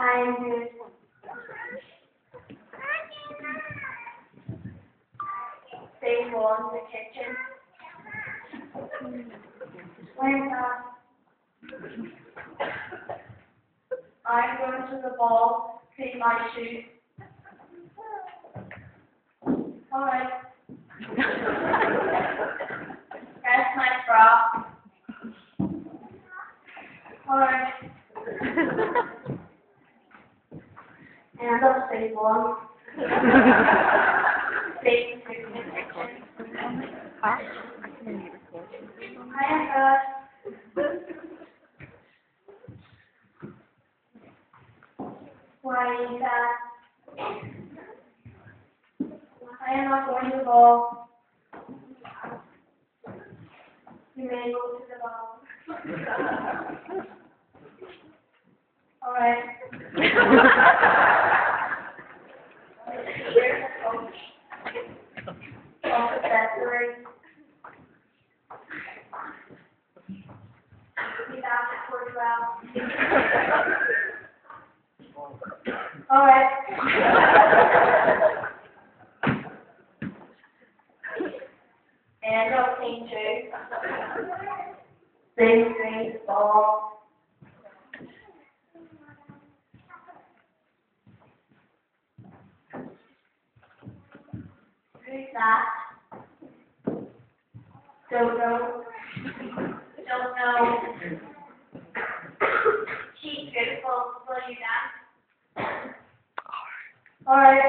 I'm good. Same one in the kitchen. Where's that? I'm going to the ball, clean my shoes. Alright. That's my bra. Alright. And I'll say one. Same in the kitchen. I can only record. I am good. Why is that? I am not going to the ball. You may go to the ball. Alright. Here's the coach. Of accessories. He's asked for 12. Alright. And I'll clean too. Big green ball. Who's that? Don't know. Don't know. She's beautiful. Will you dance? Alright.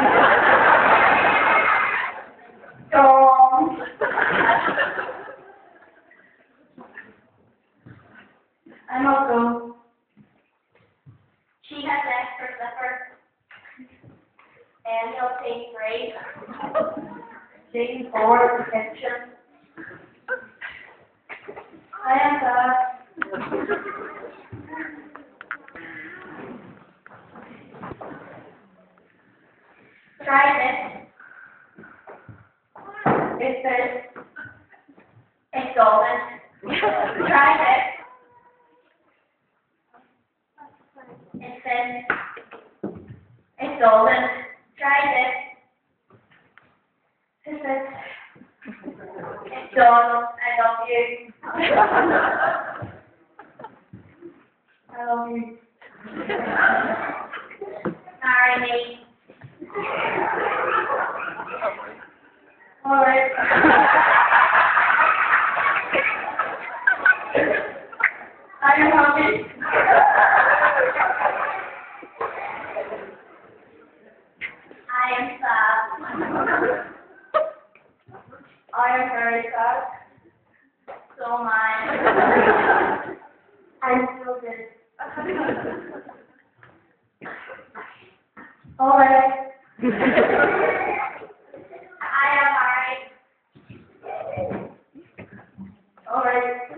Don't. I'm not going. She has extra slipper. And he'll take 3. Taking 4 in the kitchen. I am good. Try this. It's this. It's golden. Try this. It's this. It's golden. Try this. It's this. It's Donald. I love you. I love you. Marry me. Alright. Are you happy? I am sad. I am very sad. So am I. I'm so good. Alright. I am alright. Alright.